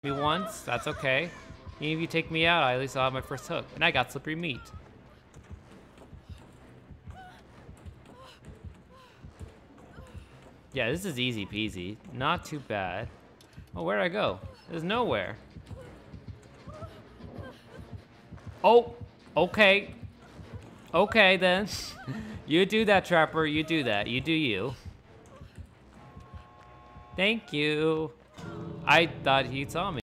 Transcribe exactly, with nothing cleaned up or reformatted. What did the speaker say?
Me once, that's okay. Even if you take me out, I at least I'll have my first hook. And I got slippery meat. Yeah, this is easy peasy. Not too bad. Oh, where'd I go? There's nowhere. Oh, okay. Okay, then. You do that, Trapper. You do that. You do you. Thank you. I thought he saw me.